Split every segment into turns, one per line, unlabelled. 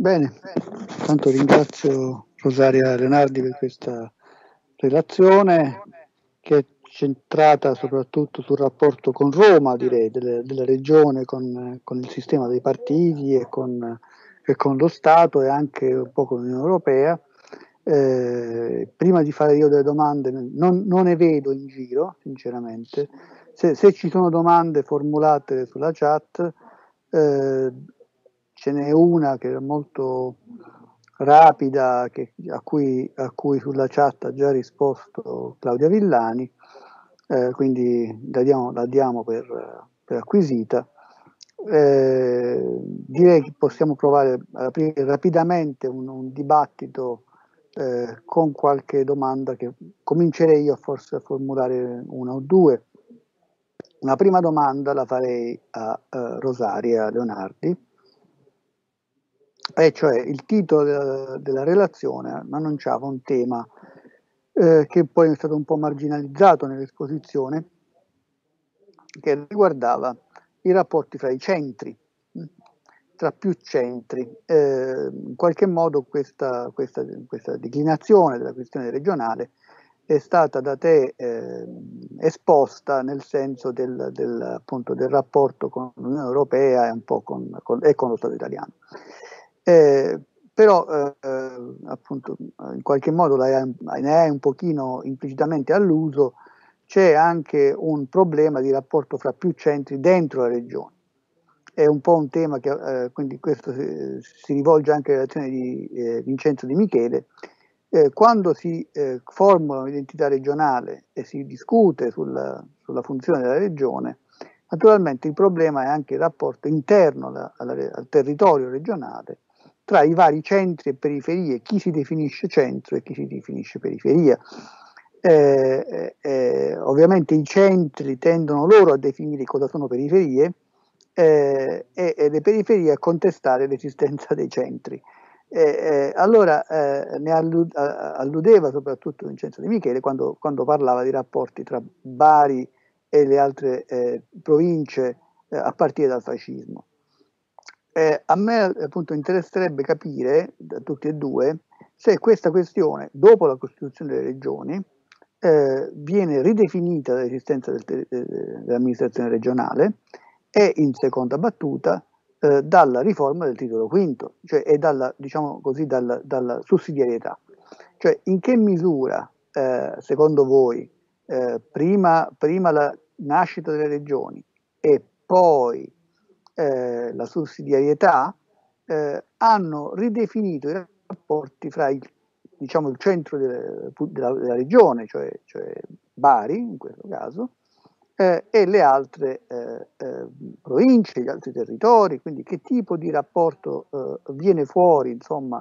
Bene, tanto ringrazio Rosaria Leonardi per questa relazione che è centrata soprattutto sul rapporto con Roma, direi, della regione, con il sistema dei partiti e con lo Stato e anche un po' con l'Unione Europea. Prima di fare io delle domande, non ne vedo in giro, sinceramente. Se ci sono domande formulate sulla chat, eh, ce n'è una che è molto rapida, a cui sulla chat ha già risposto Claudia Villani, quindi la diamo per acquisita. Direi che possiamo provare ad aprire rapidamente un dibattito con qualche domanda che comincerei io forse a formulare una o due. Una prima domanda la farei a Rosaria Leonardi, e cioè il titolo della relazione annunciava un tema che poi è stato un po' marginalizzato nell'esposizione, che riguardava i rapporti fra i centri, tra più centri. In qualche modo questa declinazione della questione regionale è stata da te esposta nel senso appunto, del rapporto con l'Unione Europea e un po' con lo Stato italiano. Però appunto in qualche modo ne hai un pochino implicitamente alluso. C'è anche un problema di rapporto fra più centri dentro la regione. È un po' un tema che quindi questo si rivolge anche alla relazione di Vincenzo Di Michele. Quando si formula un'identità regionale e si discute sulla funzione della regione, naturalmente il problema è anche il rapporto interno al territorio regionale tra i vari centri e periferie, chi si definisce centro e chi si definisce periferia. Ovviamente i centri tendono loro a definire cosa sono periferie e le periferie a contestare l'esistenza dei centri. Allora ne alludeva soprattutto Vincenzo Di Michele quando parlava di rapporti tra Bari e le altre province a partire dal fascismo. A me appunto interesserebbe capire da tutti e due se questa questione, dopo la Costituzione delle Regioni, viene ridefinita dall'esistenza dell'amministrazione regionale e in seconda battuta dalla riforma del titolo quinto, cioè e diciamo così, dalla sussidiarietà. Cioè in che misura, secondo voi, prima la nascita delle regioni e poi la sussidiarietà hanno ridefinito i rapporti fra diciamo, il centro della regione, cioè Bari in questo caso, e le altre province, gli altri territori, quindi che tipo di rapporto viene fuori, insomma,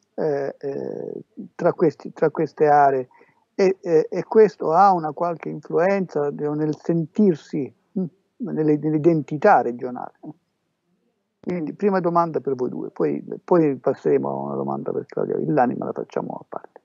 tra queste aree e questo ha una qualche influenza nel sentirsi nell'identità regionale. Quindi prima domanda per voi due, poi passeremo a una domanda per Claudia Villani, ma la facciamo a parte.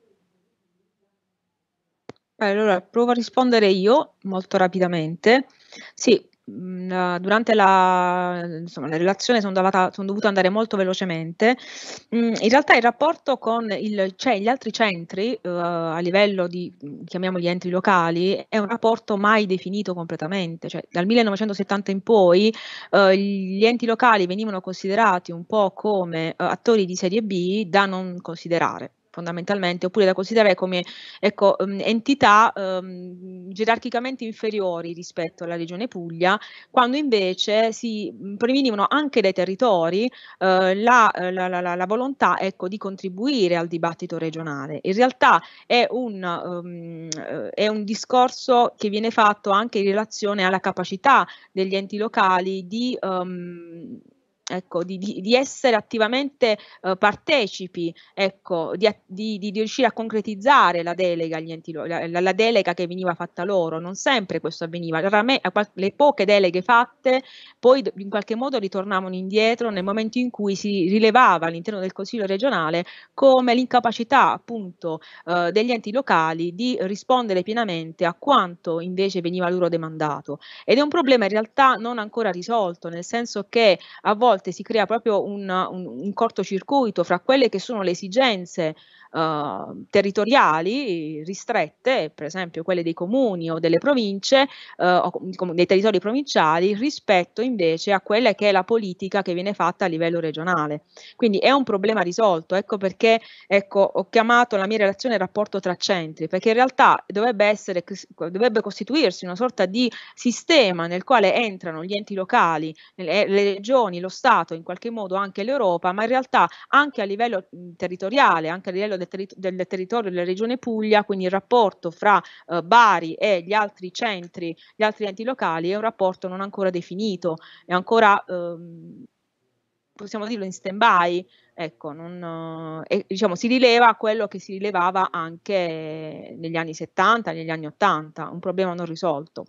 Allora, provo a rispondere io molto rapidamente. Sì, durante la relazione sono dovuta andare molto velocemente. In realtà il rapporto con gli altri centri a livello di, chiamiamoli enti locali, è un rapporto mai definito completamente. Cioè, dal 1970 in poi gli enti locali venivano considerati un po' come attori di serie B da non considerare fondamentalmente, oppure da considerare come entità gerarchicamente inferiori rispetto alla regione Puglia, quando invece si prevenivano anche dai territori la volontà di contribuire al dibattito regionale. In realtà è un discorso che viene fatto anche in relazione alla capacità degli enti locali di essere attivamente partecipi, di riuscire a concretizzare la delega agli enti la delega che veniva fatta loro. Non sempre questo avveniva, le poche deleghe fatte poi in qualche modo ritornavano indietro nel momento in cui si rilevava all'interno del Consiglio regionale come l'incapacità appunto degli enti locali di rispondere pienamente a quanto invece veniva loro demandato, ed è un problema in realtà non ancora risolto, nel senso che a volte volte si crea proprio un cortocircuito fra quelle che sono le esigenze territoriali ristrette, per esempio quelle dei comuni o delle province o dei territori provinciali, rispetto invece a quella che è la politica che viene fatta a livello regionale. Quindi è un problema risolto, ecco perché ho chiamato la mia relazione rapporto tra centri, perché in realtà dovrebbe costituirsi una sorta di sistema nel quale entrano gli enti locali, le regioni, lo Stato, in qualche modo anche l'Europa, ma in realtà anche a livello territoriale, anche a livello del territorio della regione Puglia, quindi il rapporto fra Bari e gli altri centri, gli altri enti locali è un rapporto non ancora definito, è ancora, possiamo dirlo, in stand-by. Ecco, diciamo, si rileva quello che si rilevava anche negli anni 70, negli anni 80, un problema non risolto.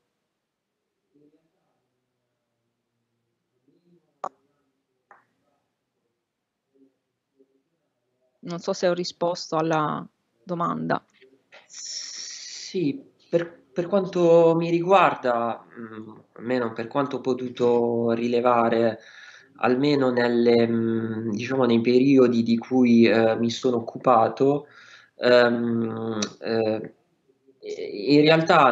Non so se ho risposto alla domanda.
Sì, per quanto mi riguarda, almeno per quanto ho potuto rilevare, almeno diciamo, nei periodi di cui mi sono occupato, in realtà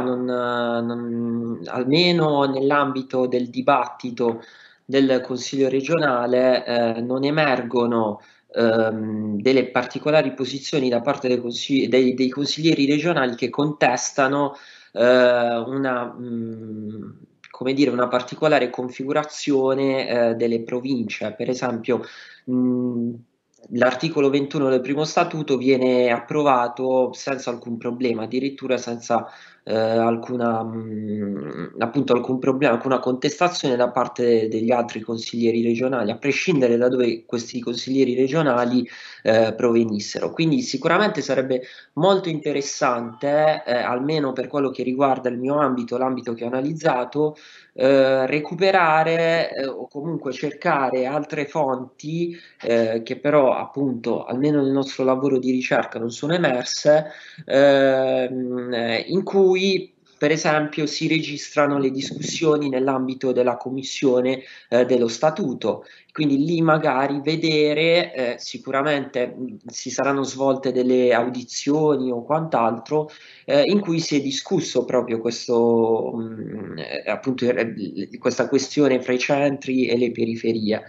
almeno nell'ambito del dibattito del Consiglio regionale non emergono delle particolari posizioni da parte dei consiglieri regionali che contestano come dire, una particolare configurazione delle province. Per esempio, l'articolo 21 del primo statuto viene approvato senza alcun problema, addirittura senza appunto alcun problema, alcuna contestazione da parte degli altri consiglieri regionali, a prescindere da dove questi consiglieri regionali provenissero. Quindi sicuramente sarebbe molto interessante, almeno per quello che riguarda il mio ambito, l'ambito che ho analizzato, recuperare o comunque cercare altre fonti che però appunto almeno nel nostro lavoro di ricerca non sono emerse, in cui per esempio si registrano le discussioni nell'ambito della commissione dello statuto, quindi lì magari vedere, sicuramente si saranno svolte delle audizioni o quant'altro in cui si è discusso proprio appunto, questa questione fra i centri e le periferie.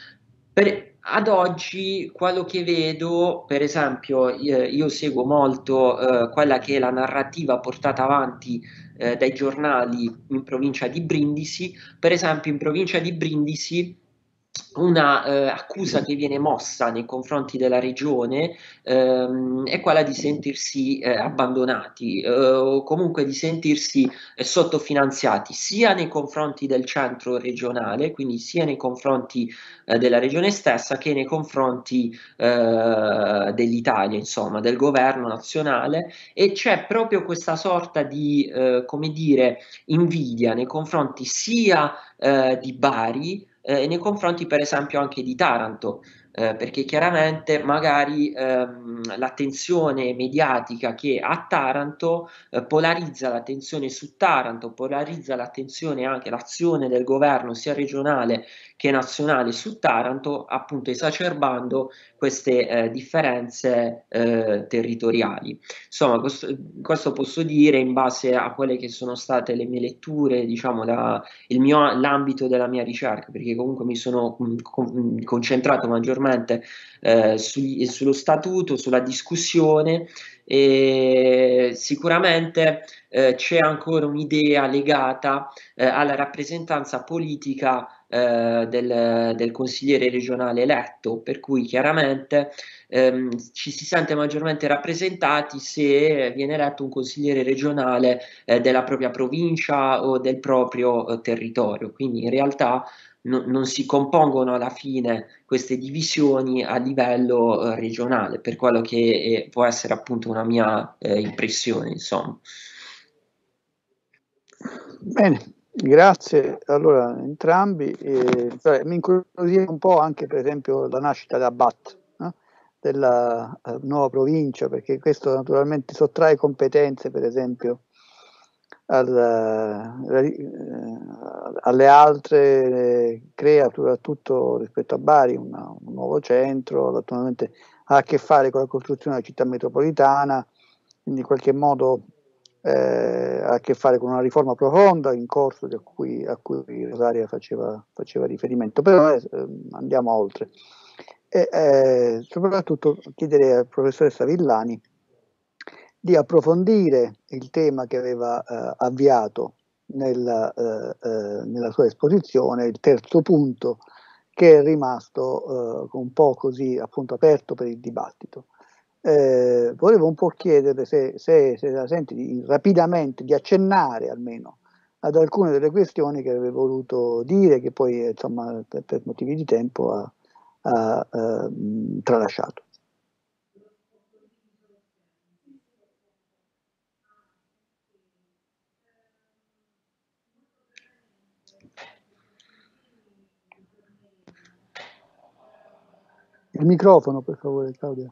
Ad oggi quello che vedo, per esempio, io seguo molto quella che è la narrativa portata avanti dai giornali in provincia di Brindisi. Per esempio, in provincia di Brindisi una accusa che viene mossa nei confronti della regione è quella di sentirsi abbandonati o comunque di sentirsi sottofinanziati sia nei confronti del centro regionale, quindi sia nei confronti della regione stessa che nei confronti dell'Italia, insomma, del governo nazionale, e c'è proprio questa sorta di, come dire, invidia nei confronti sia di Bari e nei confronti per esempio anche di Taranto, perché chiaramente magari l'attenzione mediatica che ha Taranto polarizza l'attenzione su Taranto, polarizza l'attenzione anche l'azione del governo sia regionale che nazionale su Taranto, appunto esacerbando queste differenze territoriali. Insomma, questo posso dire in base a quelle che sono state le mie letture, diciamo, l'ambito della mia ricerca, perché comunque mi sono concentrato maggiormente sullo statuto, sulla discussione, e sicuramente c'è ancora un'idea legata alla rappresentanza politica del consigliere regionale eletto, per cui chiaramente ci si sente maggiormente rappresentati se viene eletto un consigliere regionale della propria provincia o del proprio territorio. Quindi in realtà non si compongono alla fine queste divisioni a livello regionale, per quello che può essere appunto una mia impressione, insomma.
Bene, grazie allora entrambi. Mi incuriosiva un po' anche per esempio la nascita da BAT, della nuova provincia, perché questo naturalmente sottrae competenze per esempio alle altre, crea soprattutto rispetto a Bari un nuovo centro, naturalmente ha a che fare con la costruzione della città metropolitana, quindi in qualche modo ha a che fare con una riforma profonda in corso a cui Rosaria faceva riferimento, però andiamo oltre. Soprattutto chiederei al professoressa Villani di approfondire il tema che aveva avviato nella sua esposizione, il terzo punto, che è rimasto un po' così appunto aperto per il dibattito. Volevo un po' chiederle se la senti rapidamente di accennare almeno ad alcune delle questioni che avevo voluto dire, che poi insomma per motivi di tempo ha tralasciato. Il microfono, per favore, Claudia.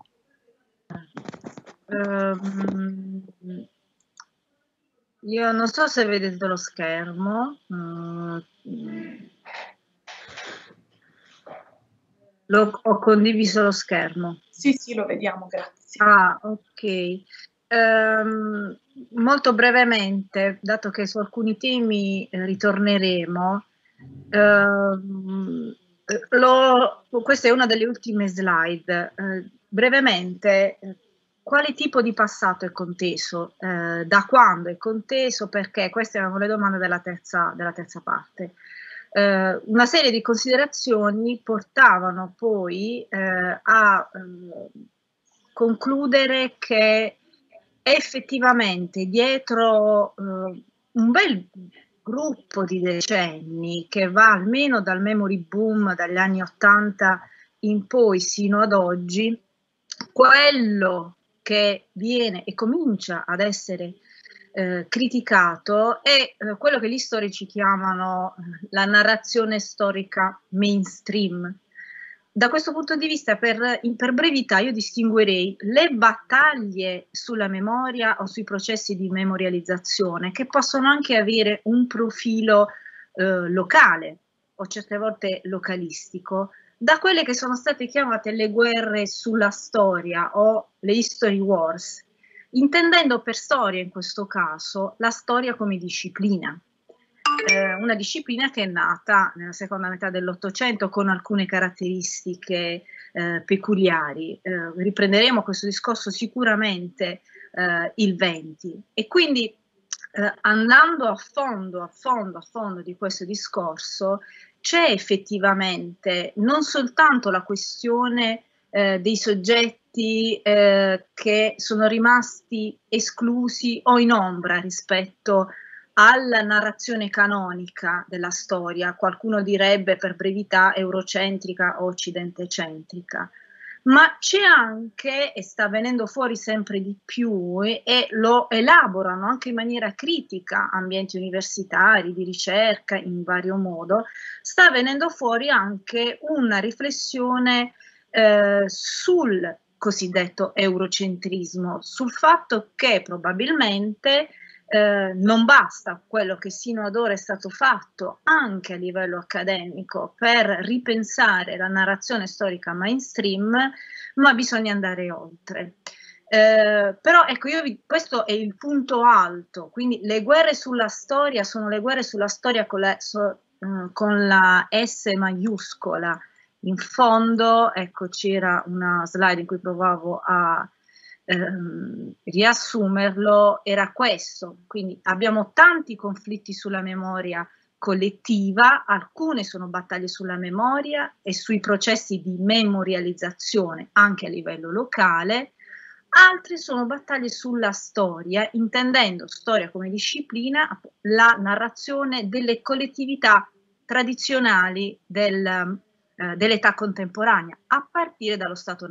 Io non so se vedete lo schermo. Ho condiviso lo schermo.
Sì, lo vediamo, grazie.
Ah, ok. Molto brevemente, dato che su alcuni temi ritorneremo, questa è una delle ultime slide. Brevemente, quale tipo di passato è conteso? Da quando è conteso? Perché? Queste erano le domande della terza parte. Una serie di considerazioni portavano poi a concludere che effettivamente dietro un bel gruppo di decenni che va almeno dal memory boom dagli anni 80 in poi sino ad oggi, quello che viene e comincia ad essere criticato è quello che gli storici chiamano la narrazione storica mainstream. Da questo punto di vista, per brevità, io distinguerei le battaglie sulla memoria o sui processi di memorializzazione, che possono anche avere un profilo locale o certe volte localistico, da quelle che sono state chiamate le guerre sulla storia o le history wars, intendendo per storia in questo caso la storia come disciplina. Una disciplina che è nata nella seconda metà dell'Ottocento con alcune caratteristiche peculiari. Riprenderemo questo discorso sicuramente il 20 e quindi andando a fondo di questo discorso c'è effettivamente non soltanto la questione dei soggetti che sono rimasti esclusi o in ombra rispetto alla narrazione canonica della storia, qualcuno direbbe per brevità eurocentrica o occidentecentrica, ma c'è anche, e sta venendo fuori sempre di più, e lo elaborano anche in maniera critica ambienti universitari, di ricerca in vario modo, sta venendo fuori anche una riflessione sul cosiddetto eurocentrismo, sul fatto che probabilmente non basta quello che sino ad ora è stato fatto anche a livello accademico per ripensare la narrazione storica mainstream, ma bisogna andare oltre. Però ecco, questo è il punto alto, quindi le guerre sulla storia sono le guerre sulla storia con la S maiuscola. In fondo, ecco, c'era una slide in cui provavo a riassumerlo, era questo. Quindi abbiamo tanti conflitti sulla memoria collettiva, alcune sono battaglie sulla memoria e sui processi di memorializzazione anche a livello locale, altre sono battaglie sulla storia, intendendo storia come disciplina, la narrazione delle collettività tradizionali dell'età contemporanea, a partire dallo Stato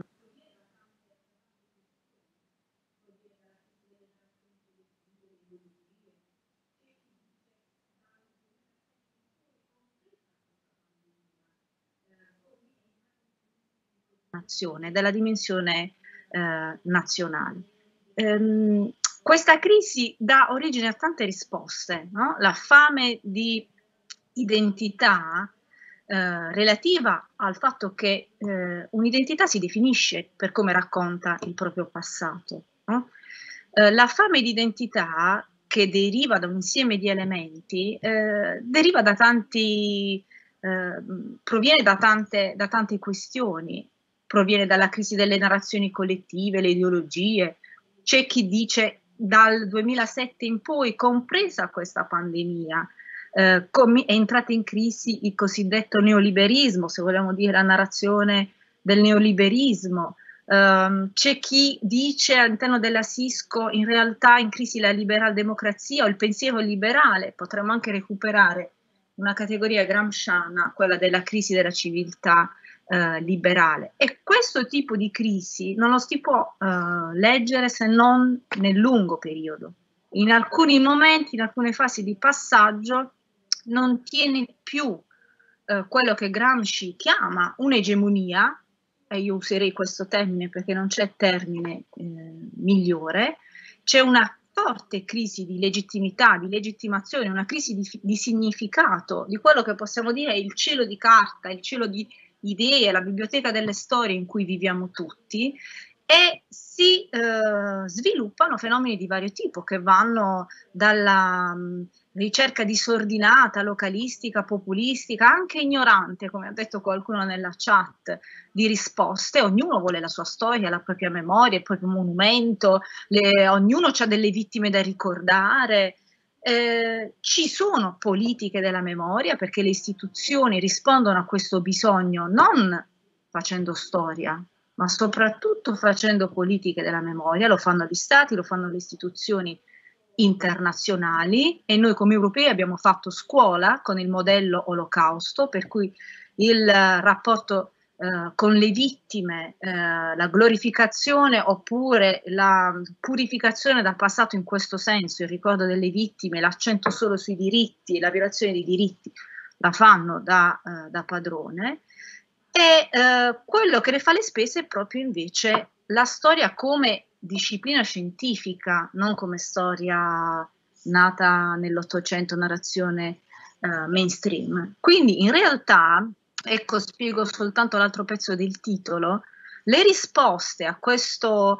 della dimensione nazionale. Questa crisi dà origine a tante risposte, no? La fame di identità relativa al fatto che un'identità si definisce per come racconta il proprio passato, no? La fame di identità, che deriva da un insieme di elementi, deriva da tanti, proviene da tante questioni, proviene dalla crisi delle narrazioni collettive, le ideologie. C'è chi dice dal 2007 in poi, compresa questa pandemia, è entrata in crisi il cosiddetto neoliberismo, se vogliamo dire la narrazione del neoliberismo. C'è chi dice all'interno della Sisco in realtà in crisi la liberal democrazia o il pensiero liberale. Potremmo anche recuperare una categoria gramsciana, quella della crisi della civiltà liberale. E questo tipo di crisi non lo si può leggere se non nel lungo periodo. In alcuni momenti, in alcune fasi di passaggio, non tiene più quello che Gramsci chiama un'egemonia, e io userei questo termine perché non c'è termine migliore. C'è una forte crisi di legittimità, di legittimazione, una crisi di significato di quello che possiamo dire è il cielo di carta, il cielo di idee, la biblioteca delle storie in cui viviamo tutti, e si sviluppano fenomeni di vario tipo che vanno dalla ricerca disordinata, localistica, populistica, anche ignorante, come ha detto qualcuno nella chat, di risposte. Ognuno vuole la sua storia, la propria memoria, il proprio monumento, ognuno ha delle vittime da ricordare. Ci sono politiche della memoria perché le istituzioni rispondono a questo bisogno non facendo storia, ma soprattutto facendo politiche della memoria. Lo fanno gli stati, lo fanno le istituzioni internazionali, e noi come europei abbiamo fatto scuola con il modello Olocausto, per cui il rapporto con le vittime, la glorificazione oppure la purificazione dal passato in questo senso, il ricordo delle vittime, l'accento solo sui diritti, la violazione dei diritti la fanno da padrone, e quello che ne fa le spese è proprio invece la storia come disciplina scientifica, non come storia nata nell'Ottocento, narrazione mainstream. Quindi in realtà, ecco, spiego soltanto l'altro pezzo del titolo, le risposte a questa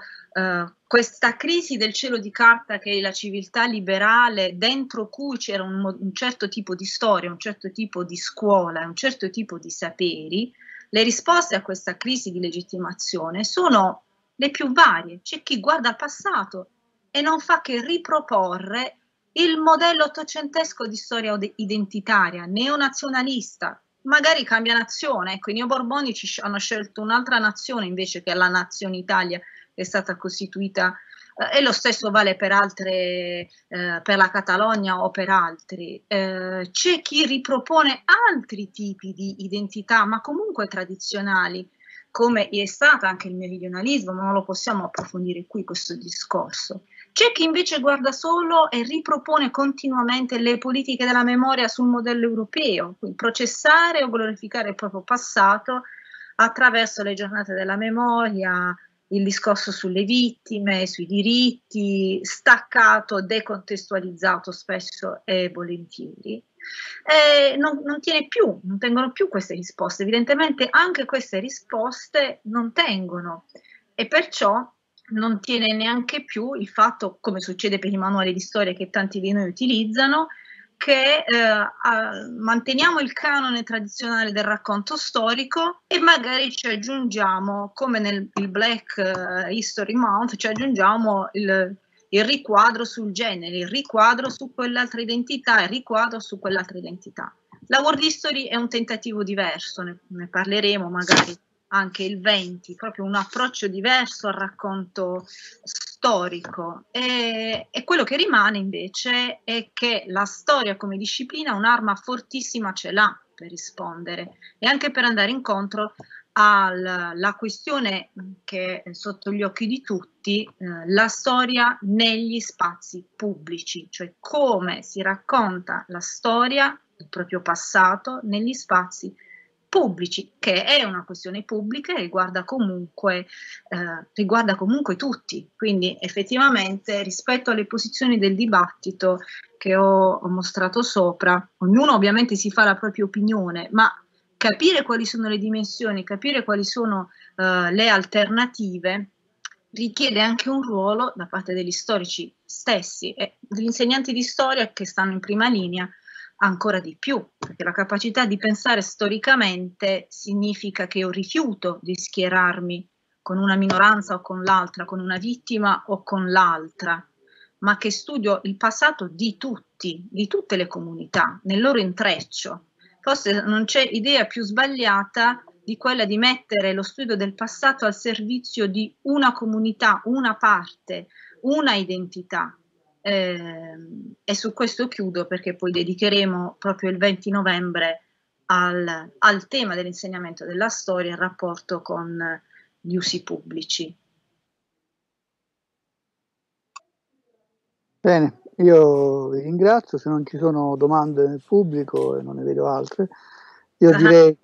crisi del cielo di carta che è la civiltà liberale, dentro cui c'era un certo tipo di storia, un certo tipo di scuola, un certo tipo di saperi, le risposte a questa crisi di legittimazione sono le più varie. C'è chi guarda al passato e non fa che riproporre il modello ottocentesco di storia identitaria, neonazionalista, magari cambia nazione. Ecco, i neoborbonici hanno scelto un'altra nazione invece che la nazione Italia, che è stata costituita, e lo stesso vale per altre, per la Catalogna o per altri. C'è chi ripropone altri tipi di identità, ma comunque tradizionali, come è stato anche il meridionalismo, ma non lo possiamo approfondire qui questo discorso. C'è chi invece guarda solo e ripropone continuamente le politiche della memoria sul modello europeo, quindi processare o glorificare il proprio passato attraverso le giornate della memoria, il discorso sulle vittime, sui diritti, staccato, decontestualizzato spesso e volentieri. Non tengono più queste risposte. Evidentemente anche queste risposte non tengono, e perciò non tiene neanche più il fatto, come succede per i manuali di storia che tanti di noi utilizzano, che manteniamo il canone tradizionale del racconto storico e magari ci aggiungiamo, come nel Black History Month, ci aggiungiamo il riquadro sul genere, il riquadro su quell'altra identità, il riquadro su quell'altra identità. La World History è un tentativo diverso, ne parleremo magari anche il 20, proprio un approccio diverso al racconto storico, e quello che rimane invece è che la storia come disciplina un'arma fortissima ce l'ha per rispondere e anche per andare incontro alla questione che è sotto gli occhi di tutti, la storia negli spazi pubblici, cioè come si racconta la storia, il proprio passato, negli spazi pubblici, che è una questione pubblica e riguarda comunque tutti. Quindi effettivamente rispetto alle posizioni del dibattito che ho mostrato sopra, ognuno ovviamente si fa la propria opinione, ma capire quali sono le dimensioni, capire quali sono le alternative richiede anche un ruolo da parte degli storici stessi e degli insegnanti di storia che stanno in prima linea ancora di più, perché la capacità di pensare storicamente significa che io rifiuto di schierarmi con una minoranza o con l'altra, con una vittima o con l'altra, ma che studio il passato di tutti, di tutte le comunità, nel loro intreccio. Forse non c'è idea più sbagliata di quella di mettere lo studio del passato al servizio di una comunità, una parte, una identità. E su questo chiudo, perché poi dedicheremo proprio il 20 novembre al tema dell'insegnamento della storia in rapporto con gli usi pubblici.
Bene, io vi ringrazio, se non ci sono domande nel pubblico e non ne vedo altre, io direi...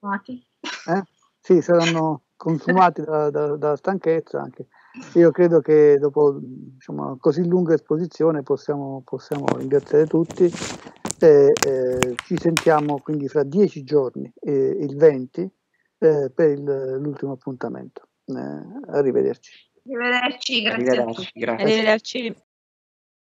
Sì, saranno consumati da stanchezza anche. Io credo che dopo, diciamo, così lunga esposizione possiamo ringraziare tutti e ci sentiamo quindi fra 10 giorni, il 20, per l'ultimo appuntamento. Arrivederci.
Arrivederci, grazie a tutti.
Grazie.
Arrivederci.